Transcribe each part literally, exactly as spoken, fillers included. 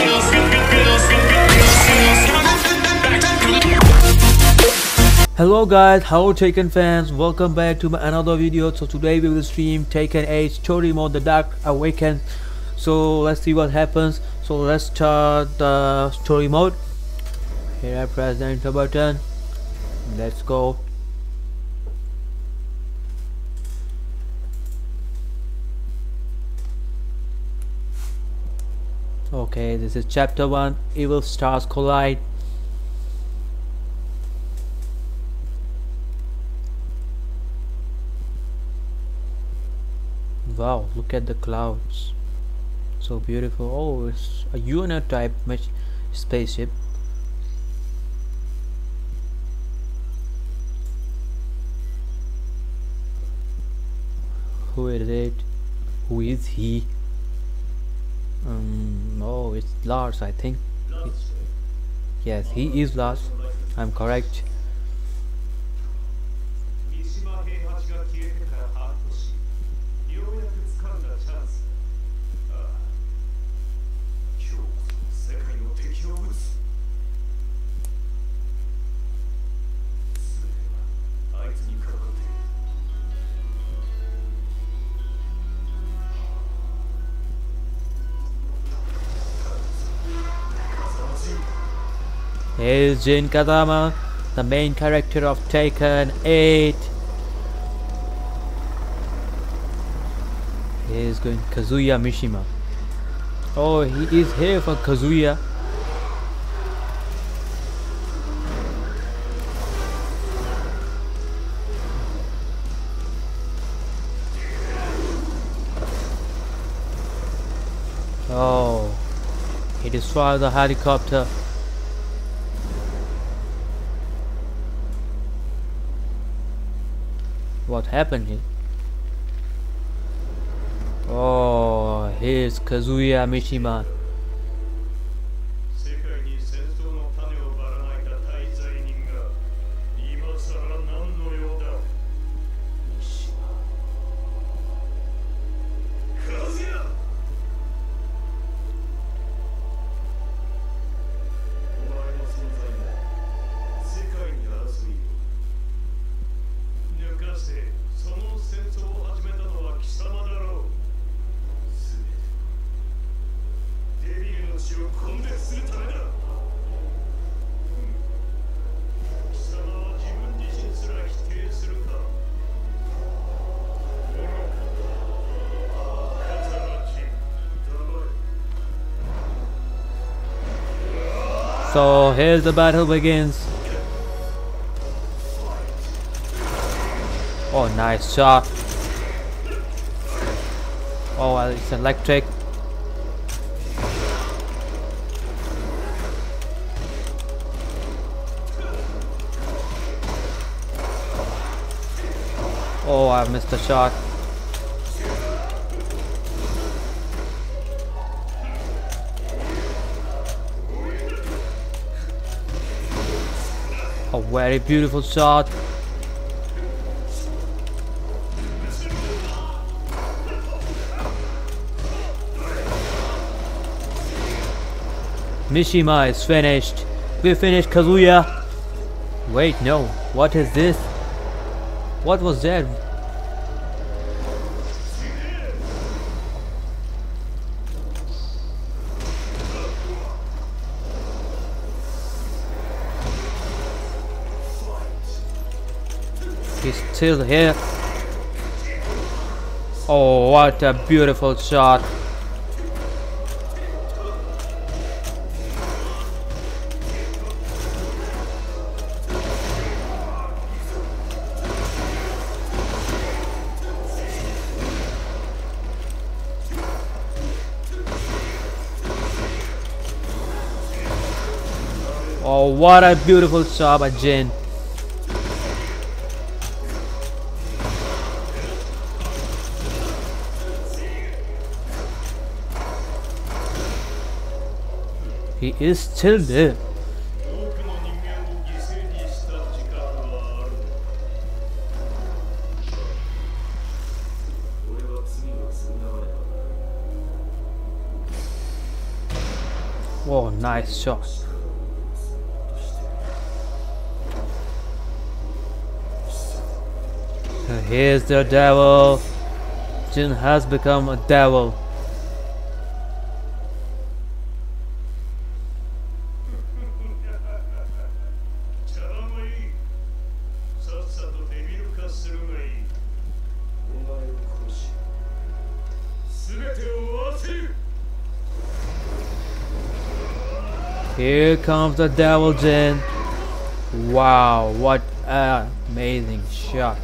Hello guys, hello Tekken fans, welcome back to my another video. So today we will stream Tekken eight story mode, the Dark Awakens. So let's see what happens. So let's start the story mode. Here I press the enter button. Let's go. Okay, this is chapter one, Evil Stars Collide. Wow, look at the clouds, so beautiful. Oh, it's a unit type much spaceship. Who is it? Who is he? Um, oh, it's Lars, I think. Yes, he is Lars. I'm correct. Here's Jin Kazama, the main character of Tekken eight. Here's going Kazuya Mishima. Oh, he is here for Kazuya. Oh, he destroyed the helicopter. What happened here? Oh, here's Kazuya Mishima. So here's the battle begins. Oh, nice shot. Oh, well, it's electric. Oh, I missed the shot. A very beautiful shot. Mishima is finished. We finished Kazuya. Wait, no. What is this? What was that? He's still here. Oh, what a beautiful shot. Oh, what a beautiful shot by Jin. He is still there. Oh, nice shot. Here's the devil. Jin has become a devil. Here comes the devil Jin. Wow, what an amazing shot.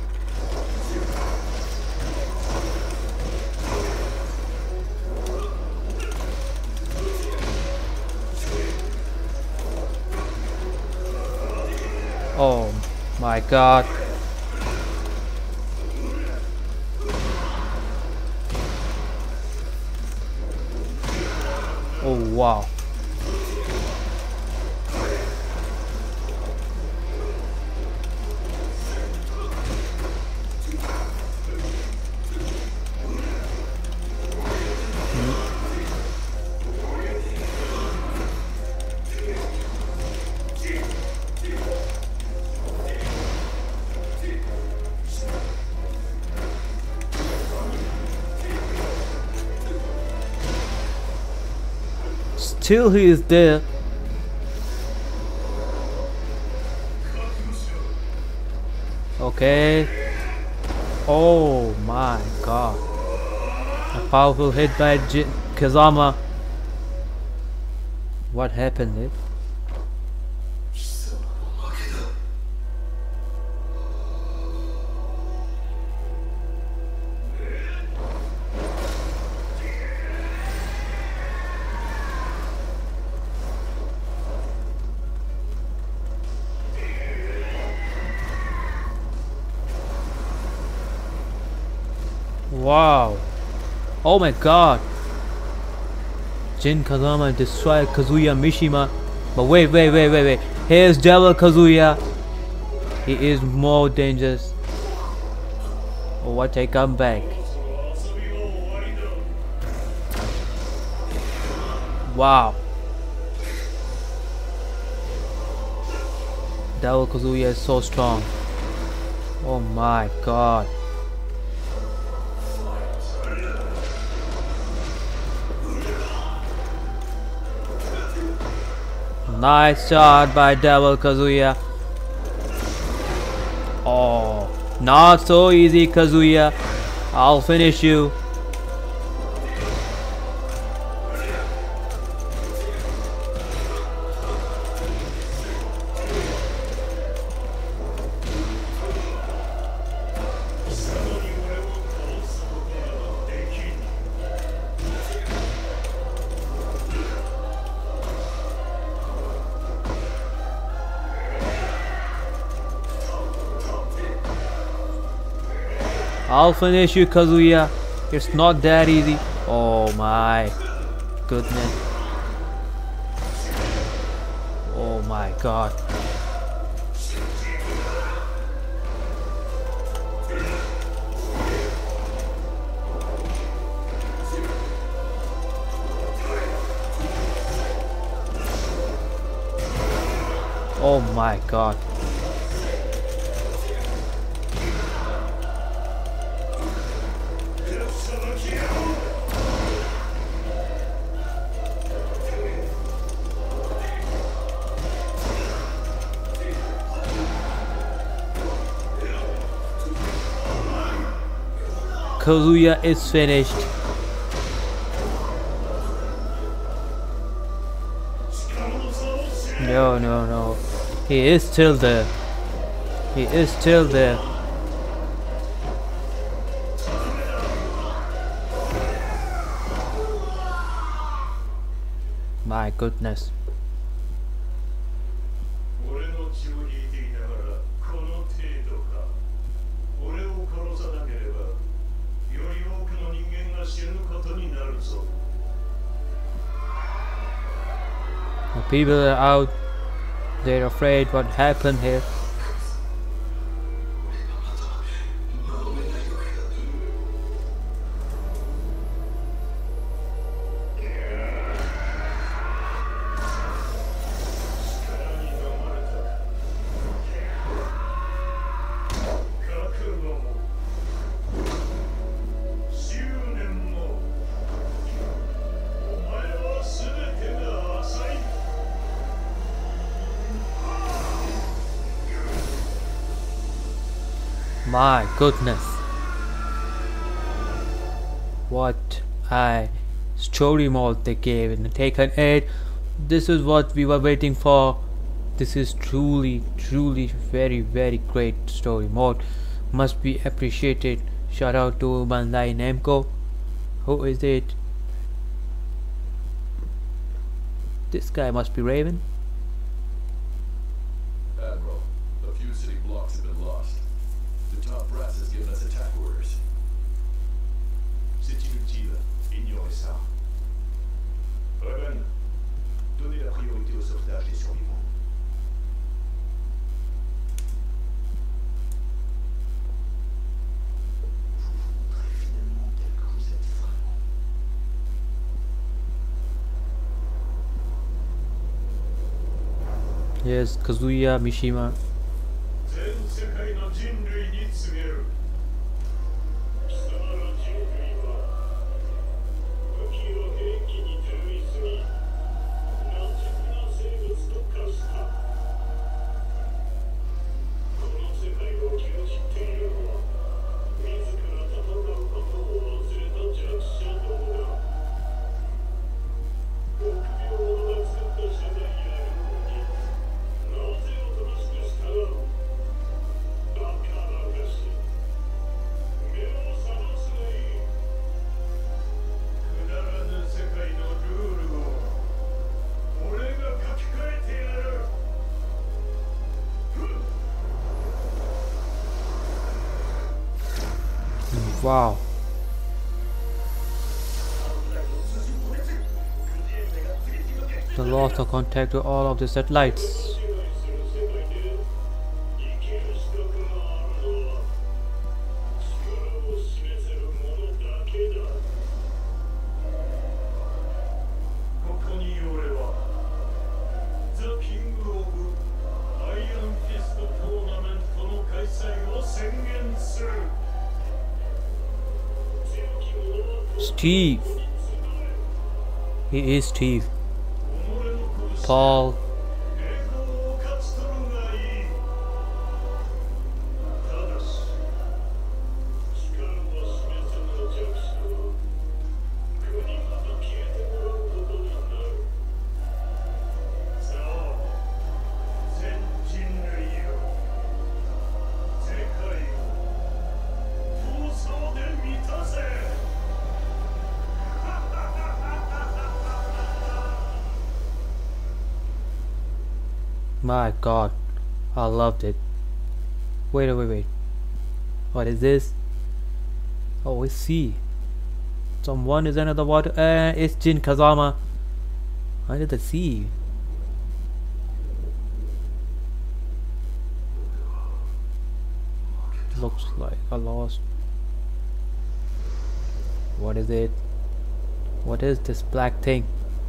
Oh my god. Oh wow. Still he is there. Okay. Oh my god. A powerful hit by J Kazama. What happened there? Wow. Oh my god. Jin Kazama destroyed Kazuya Mishima. But wait, wait, wait, wait, wait. Here's Devil Kazuya. He is more dangerous. Oh, what a comeback. Wow. Devil Kazuya is so strong. Oh my god. Nice shot by Devil Kazuya. Oh, not so easy, Kazuya. I'll finish you. I'll finish you, Kazuya. It's not that easy. Oh my goodness. Oh my god. Oh my god. Kazuya is finished. No, no, no. He is still there. He is still there. My goodness. The people are out. They're afraid what happened here. My goodness. What a story mode they gave in Tekken eight. This is what we were waiting for. This is truly, truly very, very great story mode. Must be appreciated. Shout out to Bandai Namco. Who is it? This guy must be Raven. Admiral, a few city blocks have been lost. The top brass has given us attack orders. C'est inutile, ignorez ça. Reven, donnez la priorité au sauvetage des survivants. Vous vous montrez finalement tel que vous êtes vraiment. Yes, Kazuya Mishima. Wow. The loss of contact with all of the satellites. Steve. He is Steve. Paul. My god, I loved it. Wait, wait, wait. What is this? Oh, it's sea. Someone is under the water. Uh, it's Jin Kazama. Under the sea. Looks like I lost. What is it? What is this black thing?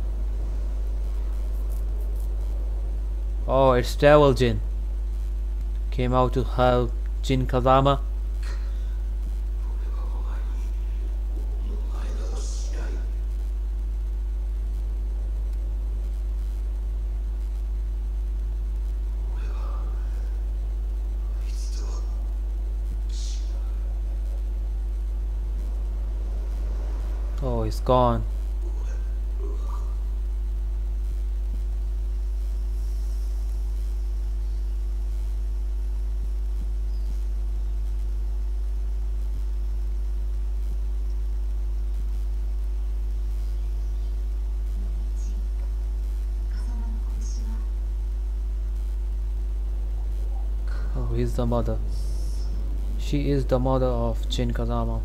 Oh, it's Devil Jin. Came out to help Jin Kazama. Oh, he's gone. Oh, he's the mother. She is the mother of Jin Kazama.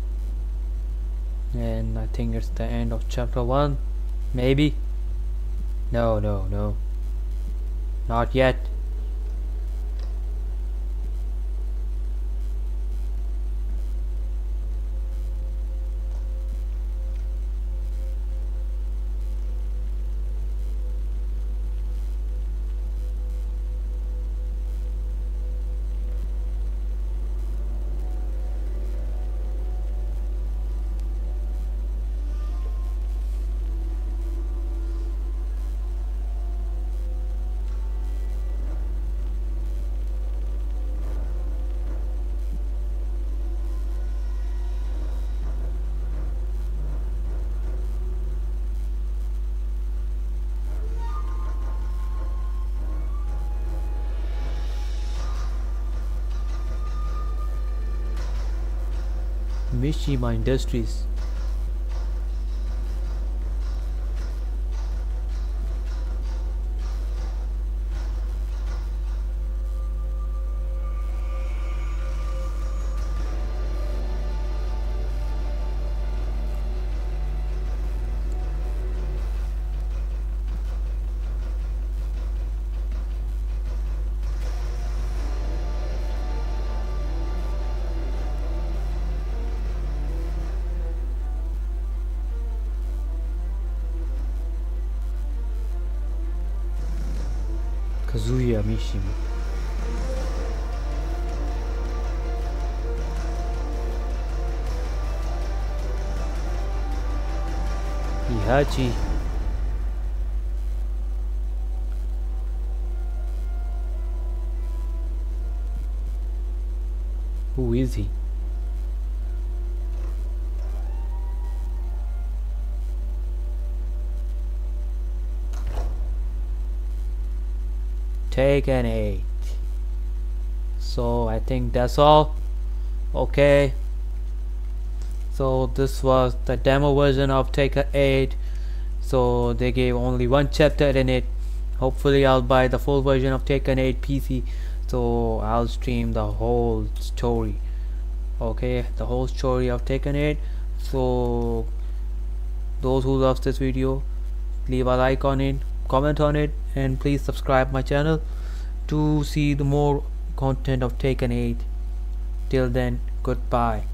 And I think it's the end of chapter one. Maybe. No, no, no. Not yet. Mishima Industries. Kazuya Mishima. Ihachi. Who is he? Tekken eight. So I think that's all. Okay, so this was the demo version of Tekken eight. So they gave only one chapter in it. Hopefully I'll buy the full version of Tekken eight P C, so I'll stream the whole story. Okay, the whole story of Tekken eight. So those who love this video, leave a like on it, comment on it, and please subscribe my channel to see the more content of Tekken eight. Till then, goodbye.